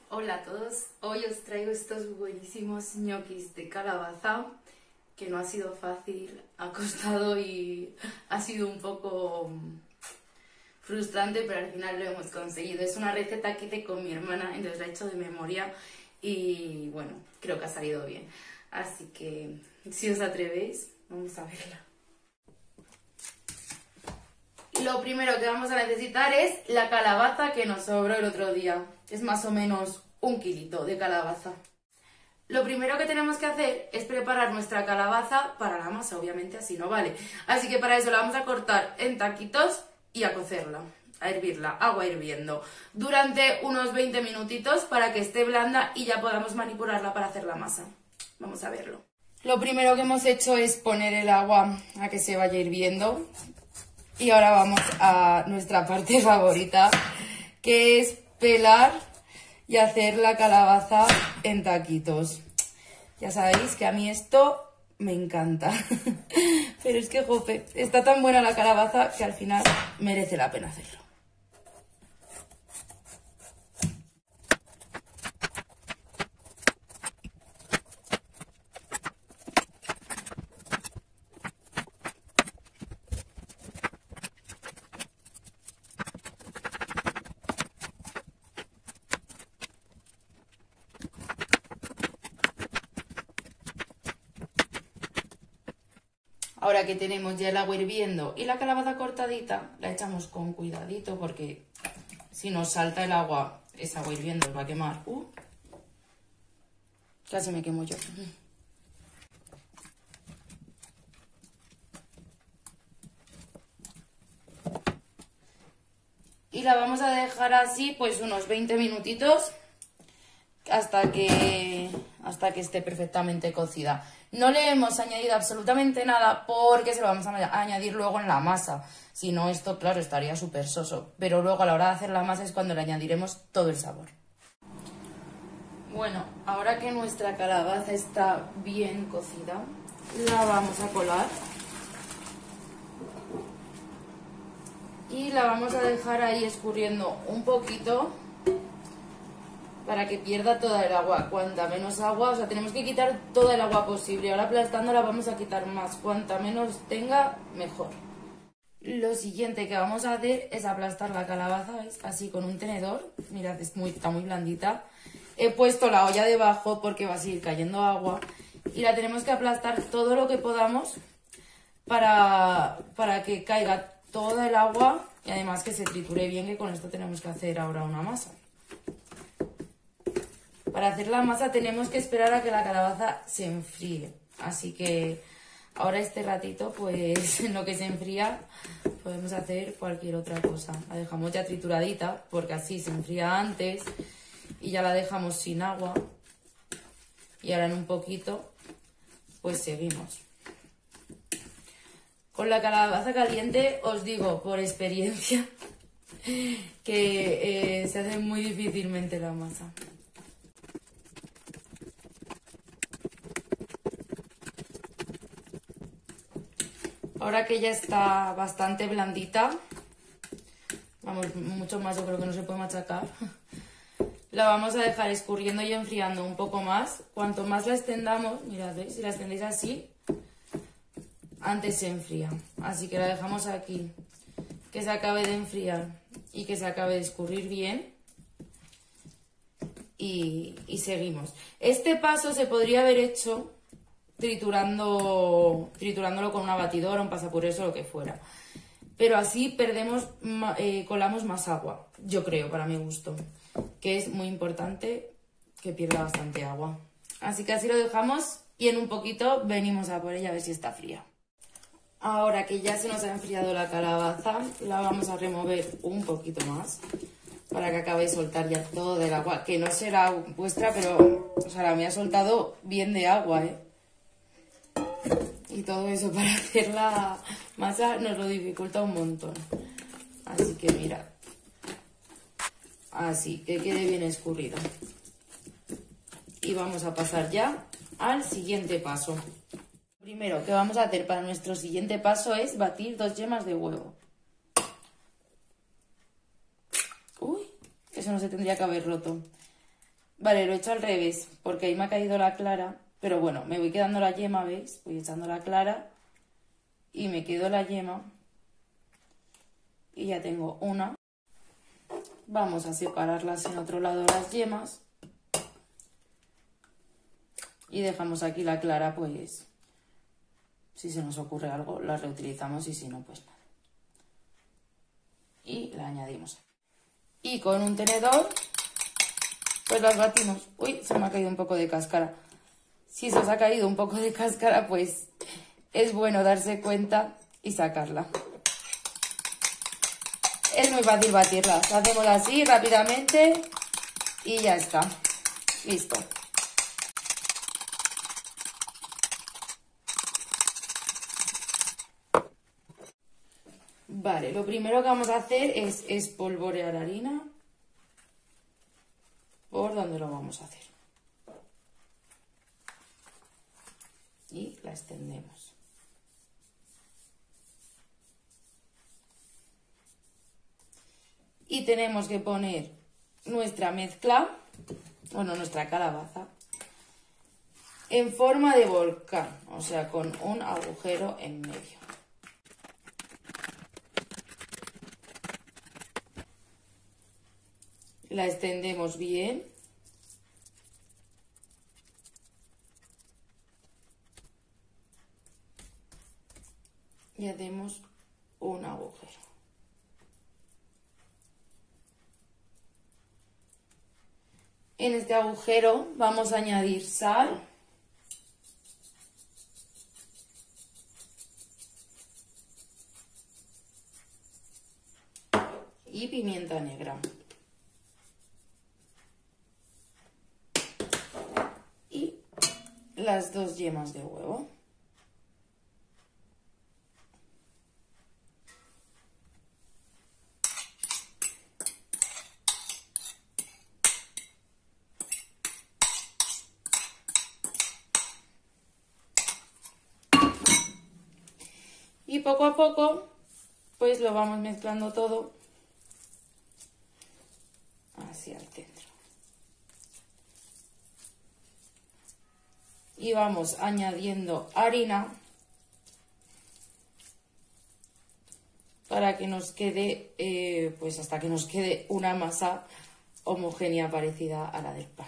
Hola a todos, hoy os traigo estos buenísimos ñoquis de calabaza, que no ha sido fácil, ha costado y ha sido un poco frustrante, pero al final lo hemos conseguido. Es una receta que hice con mi hermana, entonces la he hecho de memoria y bueno, creo que ha salido bien. Así que si os atrevéis, vamos a verla. Lo primero que vamos a necesitar es la calabaza que nos sobró el otro día. Es más o menos 1 kilito de calabaza. Lo primero que tenemos que hacer es preparar nuestra calabaza para la masa, obviamente así no vale. Así que para eso la vamos a cortar en taquitos y a cocerla, a hervirla, agua hirviendo, durante unos 20 minutitos para que esté blanda y ya podamos manipularla para hacer la masa. Vamos a verlo. Lo primero que hemos hecho es poner el agua a que se vaya hirviendo. Y ahora vamos a nuestra parte favorita, que es pelar y hacer la calabaza en taquitos. Ya sabéis que a mí esto me encanta. Pero es que, jope, está tan buena la calabaza que al final merece la pena hacerlo. Ahora que tenemos ya el agua hirviendo y la calabaza cortadita, la echamos con cuidadito porque si nos salta el agua, esa agua hirviendo nos va a quemar. Casi me quemo yo. Y la vamos a dejar así pues unos 20 minutitos hasta que esté perfectamente cocida. No le hemos añadido absolutamente nada porque se lo vamos a añadir luego en la masa. Si no, esto, claro, estaría súper soso. Pero luego a la hora de hacer la masa es cuando le añadiremos todo el sabor. Bueno, ahora que nuestra calabaza está bien cocida, la vamos a colar. Y la vamos a dejar ahí escurriendo un poquito para que pierda toda el agua. Cuanta menos agua, o sea, tenemos que quitar toda el agua posible. Ahora aplastándola vamos a quitar más. Cuanta menos tenga, mejor. Lo siguiente que vamos a hacer es aplastar la calabaza, ¿veis? Así con un tenedor. Mirad, está muy blandita. He puesto la olla debajo porque va a seguir cayendo agua. Y la tenemos que aplastar todo lo que podamos para que caiga toda el agua y además que se triture bien, que con esto tenemos que hacer ahora una masa. Para hacer la masa tenemos que esperar a que la calabaza se enfríe, así que ahora este ratito, pues en lo que se enfría, podemos hacer cualquier otra cosa. La dejamos ya trituradita, porque así se enfría antes y ya la dejamos sin agua. Y ahora en un poquito, pues seguimos. Con la calabaza caliente, os digo por experiencia que se hace muy difícilmente la masa. Ahora que ya está bastante blandita, vamos, mucho más yo creo que no se puede machacar, la vamos a dejar escurriendo y enfriando un poco más. Cuanto más la extendamos, mirad, ¿veis? Si la extendéis así, antes se enfría. Así que la dejamos aquí, que se acabe de enfriar y que se acabe de escurrir bien. Y seguimos. Este paso se podría haber hecho triturándolo con una batidora, un pasapurés o lo que fuera. Pero así colamos más agua, yo creo, para mi gusto. Que es muy importante que pierda bastante agua. Así que así lo dejamos y en un poquito venimos a por ella a ver si está fría. Ahora que ya se nos ha enfriado la calabaza, la vamos a remover un poquito más para que acabe de soltar ya todo el agua. Que no será vuestra, pero o sea, la mía ha soltado bien de agua, ¿eh? Y todo eso para hacer la masa nos lo dificulta un montón. Así que mirad. Así, que quede bien escurrido. Y vamos a pasar ya al siguiente paso. Lo primero que vamos a hacer para nuestro siguiente paso es batir 2 yemas de huevo. Uy, eso no se tendría que haber roto. Vale, lo he hecho al revés, porque ahí me ha caído la clara. Pero bueno, me voy quedando la yema, ¿veis? Voy echando la clara y me quedo la yema. Y ya tengo una. Vamos a separarlas en otro lado las yemas. Y dejamos aquí la clara, pues, si se nos ocurre algo, la reutilizamos y si no, pues nada. Y la añadimos. Y con un tenedor, pues las batimos. Uy, se me ha caído un poco de cáscara. Si se os ha caído un poco de cáscara, pues es bueno darse cuenta y sacarla. Es muy fácil batirlas. Hacemos así rápidamente y ya está. Listo. Vale, lo primero que vamos a hacer es espolvorear harina por donde lo vamos a hacer. Y la extendemos. Y tenemos que poner nuestra mezcla, bueno, nuestra calabaza, en forma de volcán, o sea, con un agujero en medio. La extendemos bien. Y hacemos un agujero. En este agujero vamos a añadir sal. Y pimienta negra. Y las 2 yemas de huevo. Y poco a poco, pues lo vamos mezclando todo hacia el centro. Y vamos añadiendo harina para que nos quede, pues hasta que nos quede una masa homogénea parecida a la del pan.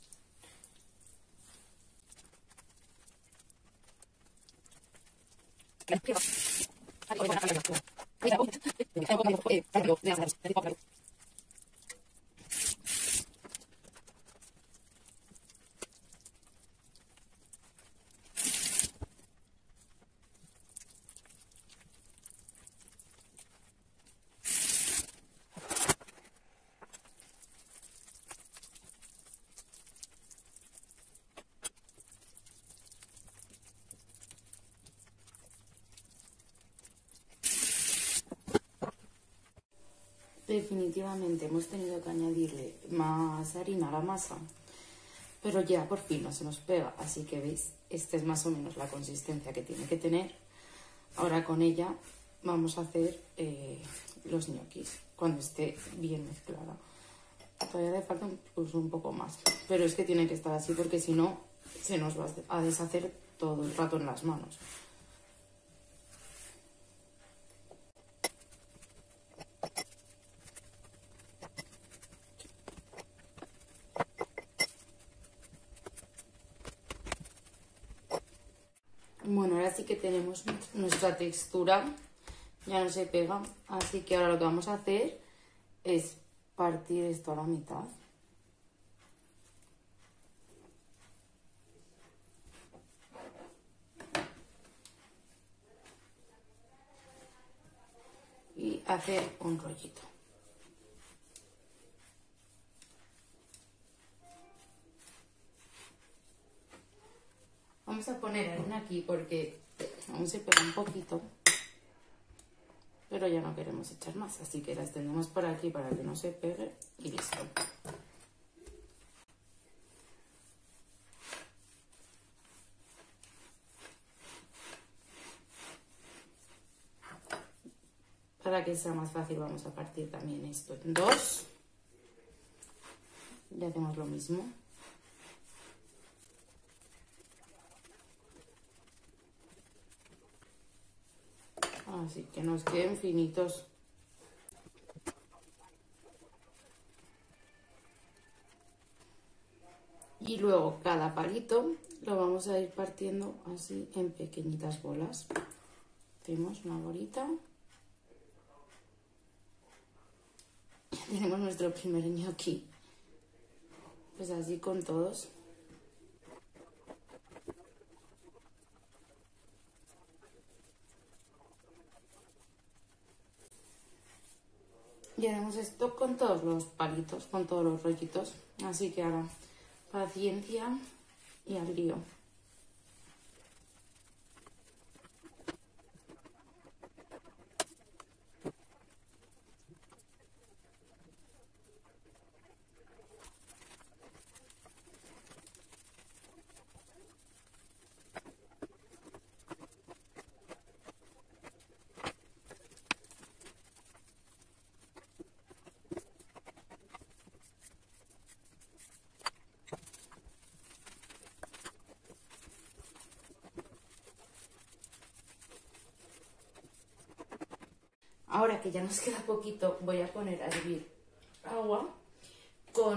Definitivamente hemos tenido que añadirle más harina a la masa, pero ya por fin no se nos pega, así que veis, esta es más o menos la consistencia que tiene que tener. Ahora con ella vamos a hacer los ñoquis cuando esté bien mezclada. Todavía le falta incluso un poco más, pero es que tiene que estar así porque si no se nos va a deshacer todo el rato en las manos. Bueno, ahora sí que tenemos nuestra textura, ya no se pega, así que ahora lo que vamos a hacer es partir esto a la mitad. Y hacer un rollito. Vamos a poner harina aquí porque aún se pega un poquito, pero ya no queremos echar más, así que la extendemos por aquí para que no se pegue y listo. Para que sea más fácil vamos a partir también esto en 2. y hacemos lo mismo. Así que nos queden finitos. Y luego cada palito lo vamos a ir partiendo así en pequeñitas bolas. Hacemos una bolita. Tenemos nuestro primer ñoqui. Pues así con todos. Y haremos esto con todos los palitos, con todos los rollitos. Así que ahora, paciencia y al lío. Ahora que ya nos queda poquito, voy a poner a hervir agua con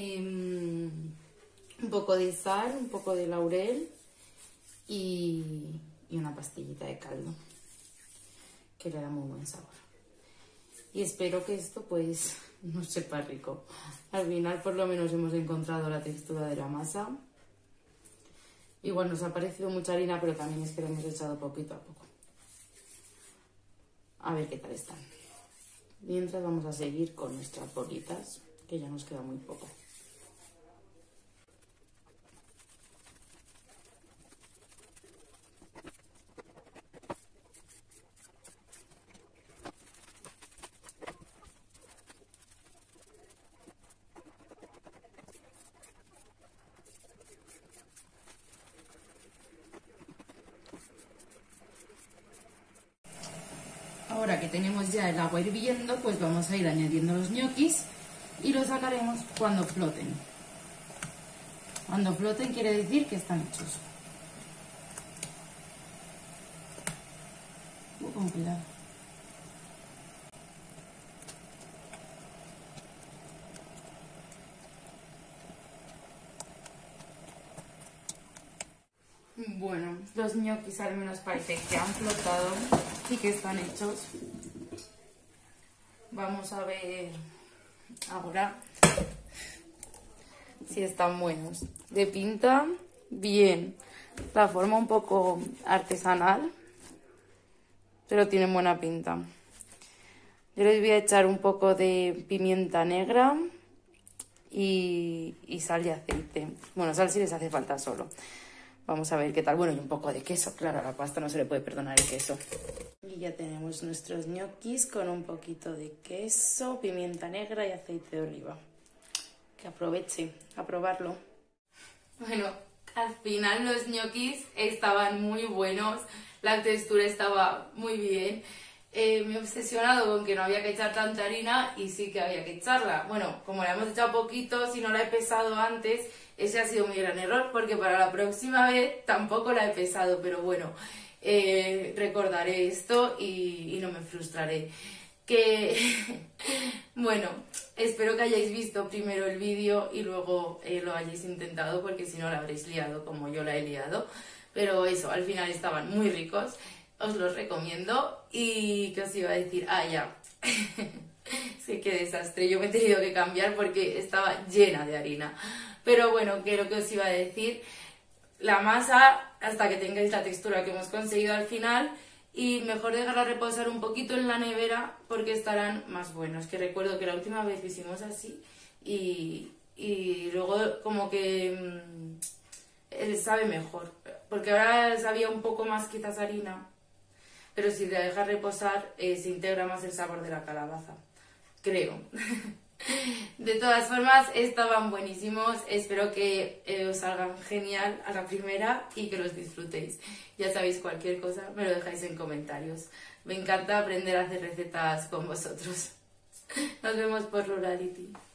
un poco de sal, un poco de laurel y una pastillita de caldo, que le da muy buen sabor. Y espero que esto pues no sepa rico. Al final por lo menos hemos encontrado la textura de la masa. Igual nos ha parecido mucha harina, pero también es que le hemos echado poquito a poco. A ver qué tal están. Mientras vamos a seguir con nuestras bolitas, que ya nos queda muy poco. Ahora que tenemos ya el agua hirviendo, pues vamos a ir añadiendo los ñoquis y los sacaremos cuando floten. Cuando floten quiere decir que están hechos. Con cuidado. Bueno, los ñoquis al menos parece que han flotado y que están hechos. Vamos a ver ahora si están buenos. De pinta, bien. La forma un poco artesanal, pero tienen buena pinta. Yo les voy a echar un poco de pimienta negra y sal y aceite. Bueno, sal si les hace falta solo. Vamos a ver qué tal. Bueno, y un poco de queso. Claro, a la pasta no se le puede perdonar el queso. Y ya tenemos nuestros ñoquis con un poquito de queso, pimienta negra y aceite de oliva. Que aproveche a probarlo. Bueno, al final los ñoquis estaban muy buenos. La textura estaba muy bien. Me he obsesionado con que no había que echar tanta harina y sí que había que echarla. Bueno, como la hemos echado poquito, si no la he pesado antes, ese ha sido mi gran error, porque para la próxima vez tampoco la he pesado, pero bueno, recordaré esto y no me frustraré. Bueno, espero que hayáis visto primero el vídeo y luego lo hayáis intentado, porque si no la habréis liado como yo la he liado. Pero eso, al final estaban muy ricos. Os los recomiendo. Y ¿qué os iba a decir? Ah, ya. Sí, qué desastre. Yo me he tenido que cambiar porque estaba llena de harina. Pero bueno, que lo que os iba a decir, la masa, hasta que tengáis la textura que hemos conseguido al final, y mejor dejarla reposar un poquito en la nevera porque estarán más buenos. Que recuerdo que la última vez lo hicimos así y luego como que sabe mejor. Porque ahora sabía un poco más quizás harina, pero si la dejas reposar se integra más el sabor de la calabaza, creo. De todas formas, estaban buenísimos. Espero que os salgan genial a la primera y que los disfrutéis. Ya sabéis, cualquier cosa me lo dejáis en comentarios. Me encanta aprender a hacer recetas con vosotros. Nos vemos por Rurality.